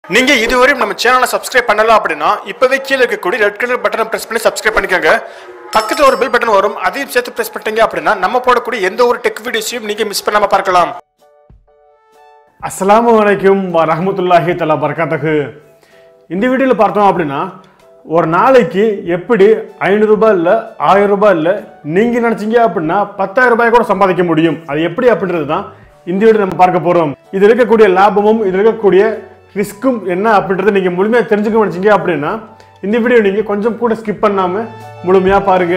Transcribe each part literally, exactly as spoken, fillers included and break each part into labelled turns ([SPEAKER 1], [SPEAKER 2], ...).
[SPEAKER 1] நீங்க இதுவரை நம்ம சேனலை சப்ஸ்கிரைப் பண்ணலாம் அப்படினா இப்பவே கீழ இருக்கக்கூடிய ரெட் கலர் பட்டனை பிரஸ் பண்ணி சப்ஸ்கிரைப் பண்ணிக்கங்க. பக்கத்துல ஒரு பெல் பட்டன் வரும், அதையும் சேர்த்து பிரஸ் பண்ணிட்டீங்க அப்படினா நம்ம போடக்கூடிய எந்த ஒரு டெக் வீடியோஸையும் நீங்க மிஸ் பண்ணாம பார்க்கலாம்.
[SPEAKER 2] அஸ்ஸலாமு அலைக்கும் வரஹ்மத்துல்லாஹி தஆலா பரகாத்துஹு. இந்த வீடியோல பார்த்தோம் அப்படினா ஒரு நாளைக்கு எப்படி ஐநூறு ரூபாய் இல்ல ஆயிரம் ரூபாய் இல்ல நீங்க நினைச்சீங்க அப்படினா பத்தாயிரம் ரூபாய் கூட சம்பாதிக்க முடியும். அது எப்படி அப்படின்றது தான் இந்த வீடியோ நம்ம பார்க்க போறோம். இது இருக்கக்கூடிய லாபமும் இது இருக்கக்கூடிய ரிஸ்க்கும் என்ன அப்படின்றத நீங்க முழுமையா தெரிஞ்சுக்க நினைச்சீங்க அப்படின்னா இந்த வீடியோ நீங்க கொஞ்சம் கூட ஸ்கிப் பண்ணாம முழுமையா பாருங்க.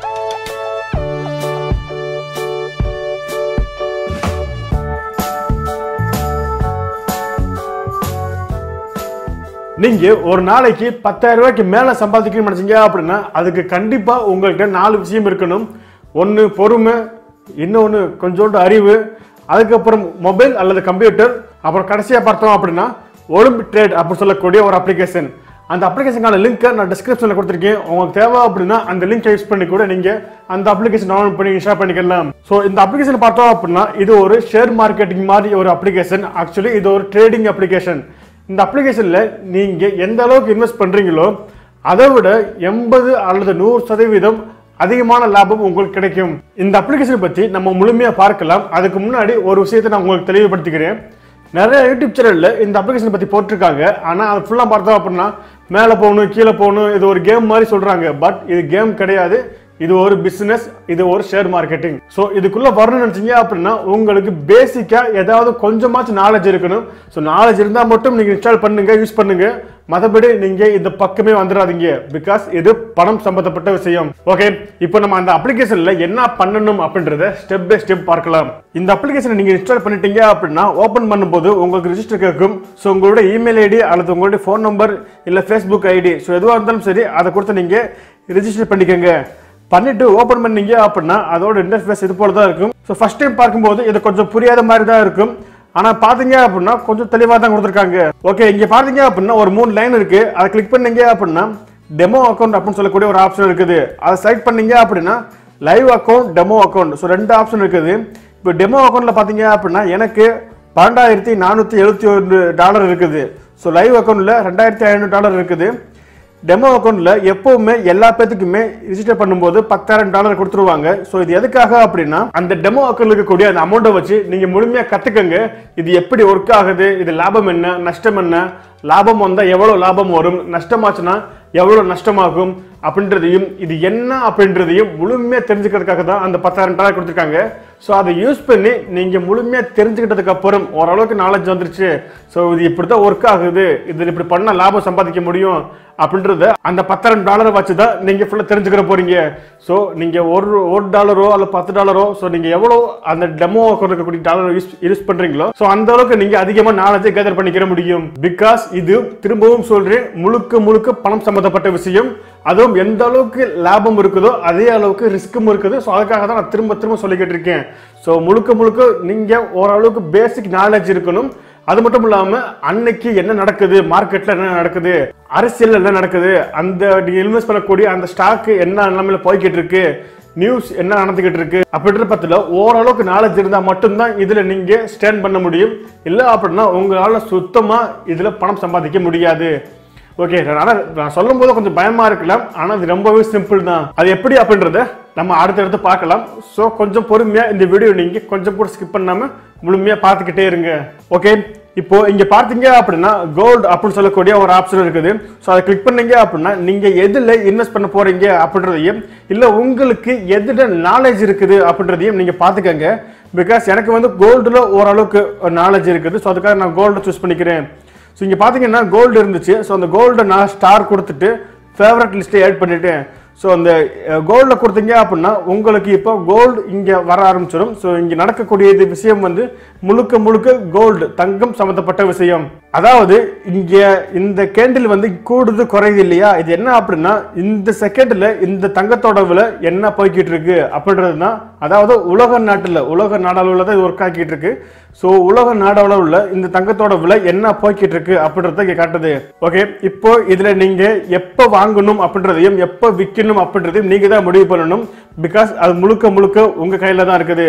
[SPEAKER 2] நீங்க ஒரு நாளைக்கு பத்தாயிரம் ரூபாய்க்கு மேல சம்பாதிக்கணும்னு நினைச்சீங்க அப்படின்னா அதுக்கு கண்டிப்பா உங்கள்கிட்ட நாலு விஷயம் இருக்கணும். ஒன்னு பொறுமை, இன்னொன்னு கொஞ்சோண்டு அறிவு, அதுக்கப்புறம் மொபைல் அல்லது கம்ப்யூட்டர், அப்புறம் கடைசியா பார்த்தோம் அப்படின்னா OlympTrade அப்படி சொல்லக்கூடிய ஒரு அப்ளிகேஷன். அந்த அப்ளிகேஷனுக்கான லிங்க்கை நான் டிஸ்கிரிப்ஷனில் கொடுத்துருக்கேன். உங்களுக்கு தேவை அப்படின்னா அந்த லிங்க் யூஸ் பண்ணி கூட நீங்க அந்த அப்ளிகேஷன் டவுன்லோட் பண்ணி இன்ஸ்டால் பண்ணிக்கலாம். ஸோ இந்த அப்ளிகேஷன் பார்த்தோம் அப்படின்னா இது ஒரு ஷேர் மார்க்கெட்டிங் மாதிரி ஒரு அப்ளிகேஷன். ஆக்சுவலி இது ஒரு ட்ரேடிங் அப்ளிகேஷன். இந்த அப்ளிகேஷன்ல நீங்க எந்த அளவுக்கு இன்வெஸ்ட் பண்றீங்களோ அதை விட எண்பது அல்லது நூறு சதவீதம் அதிகமான லாபம் உங்களுக்கு கிடைக்கும். இந்த அப்ளிகேஷன் பத்தி நம்ம முழுமையா பார்க்கலாம். அதுக்கு முன்னாடி ஒரு விஷயத்தை நான் உங்களுக்கு தெளிவுபடுத்திக்கிறேன். நிறைய யூடியூப் சேனல்ல இந்த அப்ளிகேஷன் பத்தி போட்டிருக்காங்க. ஆனா அது ஃபுல்லா பார்த்தோம் அப்படின்னா மேல போகணும் கீழே போகணும், இது ஒரு கேம் மாதிரி சொல்றாங்க. பட் இது கேம் கிடையாது, இது ஒரு பிசினஸ், இது ஒரு ஷேர் மார்க்கெட்டிங். ஸோ இதுக்குள்ள வரணும்னு நினைச்சீங்க அப்படின்னா உங்களுக்கு பேசிக்கா ஏதாவது கொஞ்சமாச்சும் நாலேஜ் இருக்கணும். ஸோ நாலேஜ் இருந்தா மட்டும் நீங்க இன்ஸ்டால் பண்ணுங்க, யூஸ் பண்ணுங்க. மற்றபடி நீங்க இந்த பக்கமே வந்துடாதீங்க. பிகாஸ் இது பணம் சம்பந்தப்பட்ட விஷயம். ஓகே, இப்போ நம்ம அந்த அப்ளிகேஷன்ல என்ன பண்ணணும் அப்படின்றத ஸ்டெப் பை ஸ்டெப் பார்க்கலாம். இந்த அப்ளிகேஷனை நீங்க இன்ஸ்டால் பண்ணிட்டீங்க அப்படின்னா ஓபன் பண்ணும்போது உங்களுக்கு ரிஜிஸ்டர் கேட்கும். ஸோ உங்களோட இமெயில் ஐடி அல்லது உங்களுடைய ஃபோன் நம்பர் இல்ல ஃபேஸ்புக் ஐடி, ஸோ எதுவாக இருந்தாலும் சரி அதை கொடுத்து நீங்க ரிஜிஸ்டர் பண்ணிக்கோங்க. பண்ணிட்டு ஓபன் பண்ணீங்க அப்படின்னா அதோட இன்டர்ஃபேஸ் இது போல தான் இருக்கும். ஸோ ஃபர்ஸ்ட் டைம் பார்க்கும்போது இது கொஞ்சம் புரியாத மாதிரி தான் இருக்கும். ஆனா பாத்தீங்க அப்படின்னா கொஞ்சம் தெளிவா தான் கொடுத்துருக்காங்க. ஓகே, இங்க பாத்தீங்க அப்படின்னா ஒரு மூணு லைன் இருக்கு. அதை கிளிக் பண்ணீங்க அப்படின்னா டெமோ அக்கௌண்ட் அப்படின்னு சொல்லக்கூடிய ஒரு ஆப்ஷன் இருக்குது. அதை செலக்ட் பண்ணீங்க அப்படின்னா live account, demo account, so ரெண்டு ஆப்ஷன் இருக்குது. இப்போ டெமோ அக்கௌண்ட்ல பாத்தீங்க அப்படின்னா எனக்கு பன்னெண்டாயிரத்தி நானூத்தி எழுபத்தி ஒன்று டாலர் இருக்குது. ஸோ லைவ் அக்கௌண்ட்ல ரெண்டாயிரத்தி ஐநூறு டாலர் இருக்குது. டெமோ அக்கௌண்ட்ல எப்பவுமே எல்லா பேத்துக்குமே ரிஜிஸ்டர் பண்ணும்போது பத்தாயிரம் டாலர் கொடுத்துருவாங்க. ஸோ இது எதுக்காக அப்படின்னா அந்த டெமோ அக்கௌண்ட்ல இருக்கக்கூடிய அந்த அமௌண்ட்டை வச்சு நீங்க முழுமையா கத்துக்கங்க. இது எப்படி ஒர்க் ஆகுது, இது லாபம் என்ன, நஷ்டம் என்ன, லாபம் வந்தா எவ்வளவு லாபம் வரும், நஷ்டமாச்சுன்னா எவ்வளவு நஷ்டமாகும் அப்படின்றதையும் இது என்ன அப்படின்றதையும் முழுமையா தெரிஞ்சுக்கிறதுக்காக தான் அந்த பத்தாயிரம் டாலர் கொடுத்துருக்காங்க. ஸோ அதை யூஸ் பண்ணி நீங்க முழுமையா தெரிஞ்சுக்கிட்டதுக்கு அப்புறம் ஓரளவுக்கு நாலேஜ் வந்துருச்சு. ஸோ இது இப்படிதான் ஒர்க் ஆகுது, இதில் இப்படி பண்ண லாபம் சம்பாதிக்க முடியும் அப்படின்றத அந்த பத்தாயிரம் டாலரை வச்சுதான் நீங்க ஃபுல்லா தெரிஞ்சுக்கிற போறீங்க. ஸோ நீங்க ஒரு ஒரு டாலரோ அல்ல பத்து டாலரோ, ஸோ நீங்க எவ்வளவு அந்த டெமோ இருக்கக்கூடிய டாலர் யூஸ் யூஸ் பண்றீங்களோ ஸோ அந்த அளவுக்கு நீங்க அதிகமா நாலேஜை கேதர் பண்ணிக்கிற முடியும். பிகாஸ் இது திரும்பவும் சொல்றேன், முழுக்க முழுக்க பணம் சம்பந்தப்பட்ட விஷயம். அதுவும் எந்த அளவுக்கு லாபம் இருக்குதோ அதே அளவுக்கு ரிஸ்க்கும் இருக்குது. ஸோ அதுக்காக தான் நான் திரும்ப திரும்ப சொல்லிக்கிட்டு இருக்கேன். ஸோ முழுக்க முழுக்க நீங்க ஓரளவுக்கு பேசிக் நாலேஜ் இருக்கணும். அது மட்டும் இல்லாம அன்னைக்கு என்ன நடக்குது, மார்க்கெட்ல என்ன நடக்குது, அரசியல் என்ன நடக்குது, அந்த நீங்க இன்வெஸ்ட் பண்ணக்கூடிய அந்த ஸ்டாக் என்ன நிலைமையில போய்கிட்டு இருக்கு, நியூஸ் என்ன நடந்துகிட்டு இருக்கு அப்படின்ற பத்தில ஓரளவுக்கு நாலேஜ் இருந்தா மட்டும்தான் இதுல நீங்க ஸ்டாண்ட் பண்ண முடியும். இல்ல அப்படின்னா உங்களால சுத்தமா இதுல பணம் சம்பாதிக்க முடியாது. ஓகே, நான் சொல்லும் போது கொஞ்சம் பயமா இருக்கலாம், ஆனா அது ரொம்பவே சிம்பிள் தான். அது எப்படி அப்படின்றத நம்ம அடுத்தடுத்து பார்க்கலாம். ஸோ கொஞ்சம் பொறுமையா இந்த வீடியோ நீங்க கொஞ்சம் கூட ஸ்கிப் பண்ணாம முழுமையா பார்த்துக்கிட்டே இருங்க. ஓகே, இப்போ இங்க பார்த்தீங்க அப்படின்னா கோல்டு அப்படின்னு சொல்லக்கூடிய ஒரு ஆப்ஷன் இருக்குது. ஸோ அதை கிளிக் பண்ணீங்க அப்படின்னா நீங்க எதுல இன்வெஸ்ட் பண்ண போறீங்க அப்படின்றதையும் இல்ல உங்களுக்கு எதுல நாலேஜ் இருக்குது அப்படின்றதையும் நீங்க பாத்துக்கங்க. பிகாஸ் எனக்கு வந்து கோல்டுல ஓரளவுக்கு நாலேஜ் இருக்குது. ஸோ அதுக்காக நான் கோல்டு சூஸ் பண்ணிக்கிறேன். ஸோ இங்கே பார்த்தீங்கன்னா கோல்டு இருந்துச்சு. ஸோ அந்த கோல்டை நான் ஸ்டார் கொடுத்துட்டு ஃபேவரட் லிஸ்ட்டை ஆட் பண்ணிட்டேன். ஸோ அந்த கோல்டில் கொடுத்தீங்க அப்படின்னா உங்களுக்கு இப்போ கோல்டு இங்கே வர ஆரம்பிச்சிடும். ஸோ இங்கே நடக்கக்கூடிய இது விஷயம் வந்து முழுக்க முழுக்க கோல்டு, தங்கம் சம்மந்தப்பட்ட விஷயம். அதாவது இங்கே இந்த கேண்டில் வந்து கூடுது குறையுது இல்லையா, இது என்ன அப்படின்னா இந்த செகண்ட்ல இந்த தங்கத்தோட விலை என்ன போய்கிட்டு இருக்கு அப்படின்றது தான். அதாவது உலக நாட்டில் உலக நாடளவில் தான் இது ஒர்க் ஆகிட்டு இருக்கு. ஸோ உலக நாடளவில் இந்த தங்கத்தோட விலை என்ன போய்கிட்டு இருக்கு அப்படின்றத இங்கே காட்டுது. ஓகே, இப்போ இதுல நீங்க எப்போ வாங்கணும் அப்படின்றதையும் எப்போ விற்கணும் அப்படின்றதையும் நீங்க தான் முடிவு பண்ணணும். பிகாஸ் அது முழுக்க முழுக்க உங்க கையில தான் இருக்குது.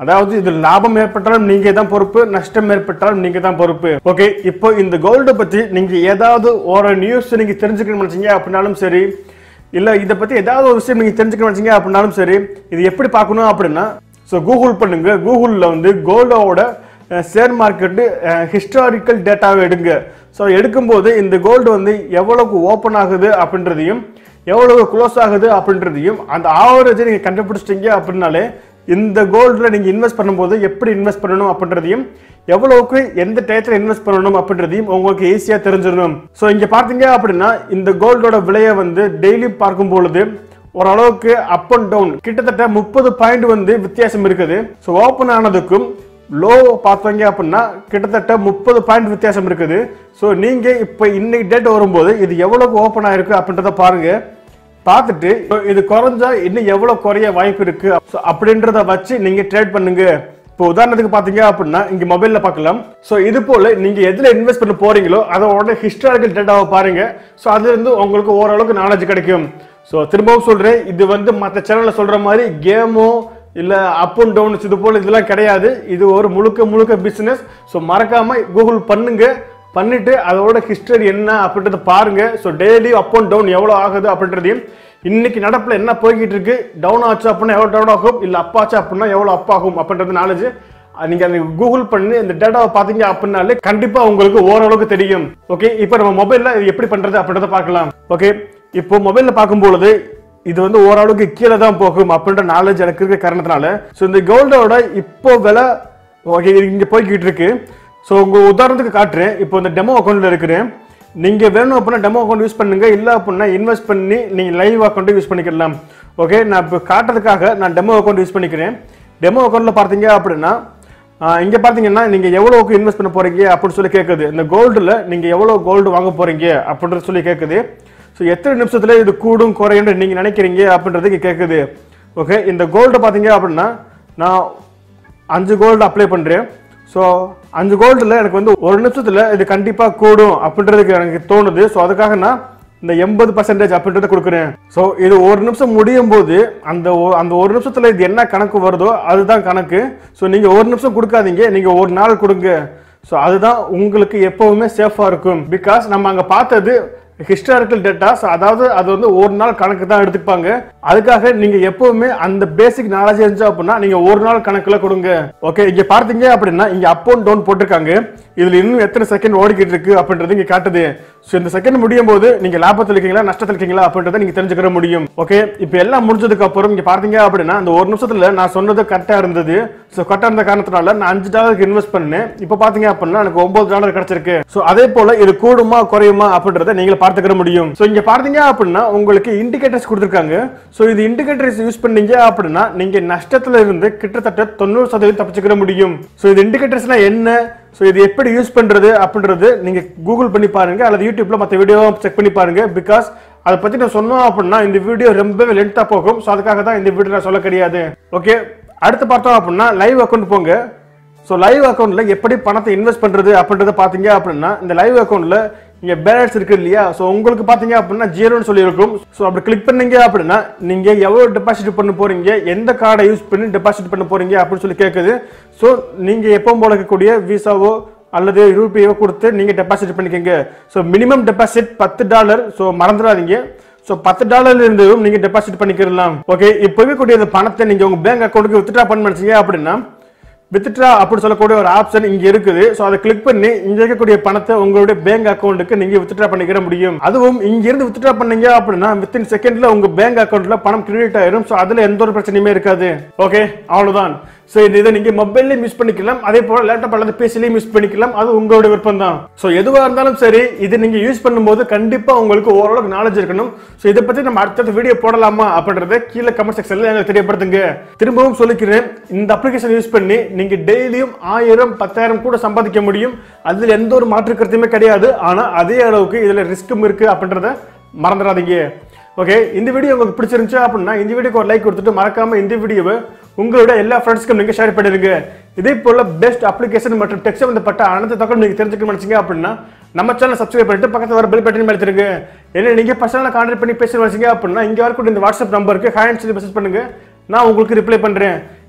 [SPEAKER 2] அதாவது இதில் லாபம் ஏற்பட்டாலும் நீங்க தான் பொறுப்பு, நஷ்டம் ஏற்பட்டாலும் நீங்க தான் பொறுப்பு. ஓகே, இப்போ இந்த கோல்டை பத்தி நீங்க ஏதாவது ஒரு நியூஸ் நீங்க தெரிஞ்சுக்கணும்னு நினைச்சீங்க அப்படின்னாலும் சரி, இல்ல இதை பத்தி ஏதாவது ஒரு விஷயம் நீங்க தெரிஞ்சுக்கணும்னு நினைச்சீங்க அப்படின்னாலும் சரி, இது எப்படி பார்க்கணும் அப்படின்னா ஸோ கூகுள் பண்ணுங்க. கூகுளில் வந்து கோல்டோட ஷேர் மார்க்கெட்டு ஹிஸ்டாரிக்கல் டேட்டாவை எடுங்க. ஸோ எடுக்கும்போது இந்த கோல்டு வந்து எவ்வளவுக்கு ஓப்பன் ஆகுது அப்படின்றதையும் எவ்வளவு க்ளோஸ் ஆகுது அப்படின்றதையும் அந்த ஆவரேஜை நீங்கள் கண்டுபிடிச்சிட்டீங்க அப்படின்னாலே இந்த கோல்டில் நீங்கள் இன்வெஸ்ட் பண்ணும்போது எப்படி இன்வெஸ்ட் பண்ணணும் அப்படின்றதையும் எவ்வளவுக்கு எந்த டயத்தில் இன்வெஸ்ட் பண்ணணும் அப்படின்றதையும் உங்களுக்கு ஈஸியாக தெரிஞ்சிடணும். ஸோ இங்கே பார்த்தீங்க அப்படின்னா இந்த கோல்டோட விலையை வந்து டெய்லி பார்க்கும் பொழுது ஓரளவுக்கு அப் அண்ட் டவுன் கிட்டத்தட்ட முப்பது பாயிண்ட் வந்து வித்தியாசம் இருக்குது. ஸோ ஓப்பன் ஆனதுக்கும் லோ பார்த்தீங்க அப்படின்னா கிட்டத்தட்ட முப்பது பாயிண்ட் வித்தியாசம் இருக்குது. ஸோ நீங்கள் இப்போ இன்னைக்கு டேட் வரும்போது இது எவ்வளோக்கு ஓப்பன் ஆயிருக்கு அப்படின்றத பாருங்க. பார்த்துட்டு இது குறைஞ்சா இன்னும் எவ்வளோ குறைய வாய்ப்பு இருக்கு அப்படின்றத வச்சு நீங்கள் ட்ரேட் பண்ணுங்க. இப்போ உதாரணத்துக்கு பார்த்தீங்க அப்படின்னா இங்கே மொபைலில் பார்க்கலாம். ஸோ இது போல் நீங்கள் எதில் இன்வெஸ்ட் பண்ண போறீங்களோ அதோட ஹிஸ்டாரிக்கல் டேட்டாவை பாருங்க. ஸோ அதுலேருந்து உங்களுக்கு ஓரளவுக்கு நாலேஜ் கிடைக்கும். ஸோ திரும்பவும் சொல்கிறேன், இது வந்து மற்ற சேனலில் சொல்கிற மாதிரி கேமோ இல்லை அப் அண்ட் டவுன்ஸ் இது போல் இதெல்லாம் கிடையாது. இது ஒரு முழுக்க முழுக்க பிஸ்னஸ். ஸோ மறக்காமல் கூகுள் பண்ணுங்க, பண்ணிட்டு அதோட ஹிஸ்டரி என்ன அப்படின்றத பாருங்க. So daily up and down எவ்வளோ ஆகுது அப்படின்றதையும் இன்னைக்கு நடப்பில் என்ன போய்கிட்டு இருக்கு, டவுன் ஆச்சு அப்படின்னா எவ்வளோ டவுன் ஆகும், இல்லை அப் ஆச்சு அப்படின்னா எவ்வளோ அப் ஆகும் அப்படின்றது நாலேஜ் நீங்கள் அந்த கூகுள் பண்ணி இந்த டேட்டாவை பார்த்தீங்க அப்படின்னாலே கண்டிப்பாக உங்களுக்கு ஓரளவுக்கு தெரியும். ஓகே, இப்போ நம்ம மொபைலில் இது எப்படி பண்ணுறது அப்படின்றத பார்க்கலாம். ஓகே, இப்போ மொபைலில் பார்க்கும்பொழுது இது வந்து ஓரளவுக்கு கீழே தான் போகும் அப்படின்ற நாலேஜ் எனக்கு இருக்க காரணத்தினால ஸோ இந்த கோல்டோட இப்போ விலை ஓகே இங்கே போய்கிட்டு இருக்கு. ஸோ உங்கள் உதாரணத்துக்கு காட்டுறேன். இப்போ இந்த டெமோ அக்கௌண்ட்டில் இருக்கிறேன். நீங்கள் வேணும் அப்படின்னா டெமோ அக்கௌண்ட் யூஸ் பண்ணுங்க, இல்லை அப்படின்னா இன்வெஸ்ட் பண்ணி நீங்கள் லைவ் அக்கௌண்ட்டு யூஸ் பண்ணிக்கலாம். ஓகே, நான் இப்போ காட்டுறதுக்காக நான் டெமோ அக்கௌண்ட் யூஸ் பண்ணிக்கிறேன். டெமோ அக்கௌண்ட்டில் பார்த்தீங்க அப்படின்னா இங்கே பார்த்தீங்கன்னா நீங்கள் எவ்வளோக்கு இன்வெஸ்ட் பண்ண போகிறீங்க அப்படின்னு சொல்லி கேட்குது. இந்த கோல்டில் நீங்கள் எவ்வளோ கோல்டு வாங்க போகிறீங்க அப்படின்றது சொல்லி கேட்குது. ஸோ எத்தனை நிமிஷத்தில் இது கூடும் குறையும் நீங்கள் நினைக்கிறீங்க அப்படின்றதுக்கு கேட்குது. ஓகே, இந்த கோல்டு பார்த்தீங்க அப்படின்னா நான் அஞ்சு கோல்டு அப்ளை பண்ணுறேன். ஸோ அஞ்சு கோல்டில் எனக்கு வந்து ஒரு நிமிஷத்தில் இது கண்டிப்பாக கூடும் அப்படின்றதுக்கு எனக்கு தோணுது. ஸோ அதுக்காக நான் இந்த எண்பது பர்சன்டேஜ் அப்படின்றத கொடுக்குறேன். ஸோ இது ஒரு நிமிஷம் முடியும் போது அந்த அந்த ஒரு நிமிஷத்தில் இது என்ன கணக்கு வருதோ அதுதான் கணக்கு. ஸோ நீங்கள் ஒரு நிமிஷம் கொடுக்காதீங்க, நீங்கள் ஒரு நாள் கொடுங்க. ஸோ அதுதான் உங்களுக்கு எப்போவுமே சேஃபாக இருக்கும். பிகாஸ் நம்ம அங்கே பார்த்தது ஹிஸ்டாரிக்கல் டேட்டாஸ், அதாவது அது வந்து ஒரு நாள் கணக்கு தான் எடுத்துப்பாங்க. அதுக்காக நீங்க எப்பவுமே அந்த பேசிக் நாலேஜ் இருந்துச்சு அப்படின்னா நீங்க ஒரு நாள் கணக்குல கொடுங்க. ஓகே, இங்க பார்த்தீங்க அப்படின்னா இங்க அப் அண்ட் டவுன் போட்டிருக்காங்க. இதுல இன்னும் எத்தனை செகண்ட் ஓடிக்கிட்டு இருக்கு அப்படின்றது இங்க காட்டுது. ஸோ இந்த செகண்ட் முடியும் போது நீங்க லாபத்தில் இருக்கீங்களா நஷ்டத்தில் இருக்கீங்களா அப்படின்றத நீங்க தெரிஞ்சுக்கிற முடியும். ஓகே, இப்போ எல்லாம் முடிஞ்சதுக்கு அப்புறம் இங்க பார்த்தீங்க அப்படின்னா அந்த ஒரு நிமிஷத்துல நான் சொன்னது கரெக்டா இருந்தது. ஸோ கரெக்டா இருந்த காரணத்தினால நான் அஞ்சு டாலருக்கு இன்வெஸ்ட் பண்ணேன். இப்போ பாத்தீங்க அப்படின்னா எனக்கு ஒன்பது டாலர் கிடைச்சிருக்கு. ஸோ அதே போல இது கூடுமா குறையுமா அப்படின்றத நீங்க பார்த்துக்கிற முடியும். ஸோ இங்க பார்த்தீங்க அப்படின்னா உங்களுக்கு இண்டிகேட்டர்ஸ் கொடுத்துருக்காங்க. ஸோ இது இண்டிகேட்டர்ஸ் யூஸ் பண்ணீங்க அப்படின்னா நீங்க நஷ்டத்துல இருந்து கிட்டத்தட்ட தொண்ணூறு சதவீதம் தப்பிச்சுக்கிற முடியும். ஸோ இது இண்டிகேட்டர்ஸ்னா என்ன, ஸோ இது எப்படி யூஸ் பண்றது அப்படின்றது நீங்க கூகுள் பண்ணி பாருங்க அல்லது யூடியூப்ல மற்ற வீடியோ செக் பண்ணி பாருங்க. பிகாஸ் அதை பத்தி நான் சொன்னோம் அப்படின்னா இந்த வீடியோ ரொம்பவே லென்த்தா போகும். ஸோ அதுக்காக தான் இந்த வீடியோ நான் சொல்ல கிடையாது. ஓகே, அடுத்து பார்த்தோம் அப்படின்னா லைவ் அக்கௌண்ட் போங்க. ஸோ லைவ் அக்கௌண்ட்ல எப்படி பணத்தை இன்வெஸ்ட் பண்றது அப்படின்றத பாத்தீங்க அப்படின்னா இந்த லைவ் அக்கௌண்ட்ல இங்க பேலன்ஸ் இருக்கு இல்லையா, ஸோ உங்களுக்கு பாத்தீங்க அப்படின்னா ஜீரோன்னு சொல்லி இருக்கும். ஸோ அப்படி கிளிக் பண்ணீங்க அப்படின்னா நீங்க எவ்வளவு டெபாசிட் பண்ண போறீங்க, எந்த கார்டை யூஸ் பண்ணி டெபாசிட் பண்ண போறீங்க அப்படின்னு சொல்லி கேட்குது. ஸோ நீங்க எப்பவும் போல இருக்கக்கூடிய விசாவோ அல்லது யூபிஐயோ கொடுத்து நீங்க டெபாசிட் பண்ணிக்கங்க. ஸோ மினிமம் டெபாசிட் பத்து டாலர். ஸோ மறந்துடாதீங்க. ஸோ பத்து டாலர்ல இருந்தும் நீங்க டெபாசிட் பண்ணிக்கலாம். ஓகே, இப்போவே கூடிய பணத்தை நீங்க உங்க பேங்க் அக்கௌண்ட்டுக்கு வித்ட்ரா பண்ண நினைச்சீங்க அப்படின்னா வித்ட்ரா அப்படி சொல்லக்கூடிய ஒரு ஆப்ஷன் இங்க இருக்குது. ஸோ அதை கிளிக் பண்ணி இங்க இருக்கக்கூடிய பணத்தை உங்களுடைய பேங்க் அக்கௌண்ட்டுக்கு நீங்க வித்ட்ரா பண்ணிக்கிற முடியும். அதுவும் இங்க இருந்து வித்ட்ரா பண்ணீங்க அப்படின்னா வித்தின் செகண்ட்ல உங்க பேங்க் அக்கௌண்ட்ல பணம் கிரெடிட் ஆயிரும். ஸோ அதுல எந்த ஒரு பிரச்சனையுமே இருக்காது. ஓகே, அவ்வளவுதான். ஸோ இதை நீங்க மொபைல்லையும் யூஸ் பண்ணிக்கலாம், அதே போல லேப்டாப் அல்லது பிசிலையும் யூஸ் பண்ணிக்கலாம். அது உங்களுடைய விருப்பம் தான். ஸோ எதுவாக இருந்தாலும் சரி இது நீங்க யூஸ் பண்ணும்போது கண்டிப்பா உங்களுக்கு ஓரளவுக்கு நாலேஜ் இருக்கணும். ஸோ இதை பத்தி நம்ம அடுத்த வீடியோ போடலாமா அப்படின்றத கீழே கமெண்ட் செக்ஷன்ல எனக்கு தெரியப்படுத்துங்க. திரும்பவும் சொல்லிக்கிறேன், இந்த அப்ளிகேஷன் யூஸ் பண்ணி நீங்க டெய்லியும் ஆயிரம் பத்தாயிரம் கூட சம்பாதிக்க முடியும். அதுல எந்த ஒரு மாற்று கருத்துமே கிடையாது. ஆனா அதே அளவுக்கு இதுல ரிஸ்க்கும் இருக்கு அப்படின்றத மறந்துடாதீங்க. ஓகே, இந்த வீடியோ உங்களுக்கு பிடிச்சிருந்துச்சு அப்படின்னா இந்த வீடியோக்கு ஒரு லைக் கொடுத்துட்டு மறக்காம இந்த வீடியோவை உங்களோட எல்லா ஃப்ரெண்ட்ஸ்க்கும் நீங்க ஷேர் பண்ணிடுங்க. இதே போல பெஸ்ட் அப்ளிகேஷன் மற்றும் டெக் சம்பந்தப்பட்ட அனைத்து தகவல் நீங்க தெரிஞ்சுக்கணும்னு நினைச்சீங்க அப்படின்னா நம்ம சேனல் சப்ஸ்கிரைப் பண்ணிட்டு பக்கத்துல வர பெல் பட்டன் அழுத்திடுங்க. என்ன நீங்க பர்சனலா கான்டாக்ட் பண்ணி பேச நினைச்சீங்க அப்படின்னா இங்க வரக்கூடிய இந்த வாட்ஸ்அப் நம்பருக்கு ஹாய் சொல்லி மெசேஜ் பண்ணுங்க, நான் உங்களுக்கு ரிப்ளை பண்றேன்.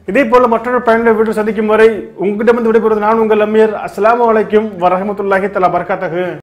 [SPEAKER 2] இதே போல மற்றொரு பயனுள்ள வீடியோ சந்திக்கும் வரை உங்களிடமிருந்து விடைபெறுவது நான் உங்கள் அமீர். அஸ்ஸலாமு அலைக்கும் வரஹ்மத்துல்லாஹி தஆலா பரகாத்துஹு.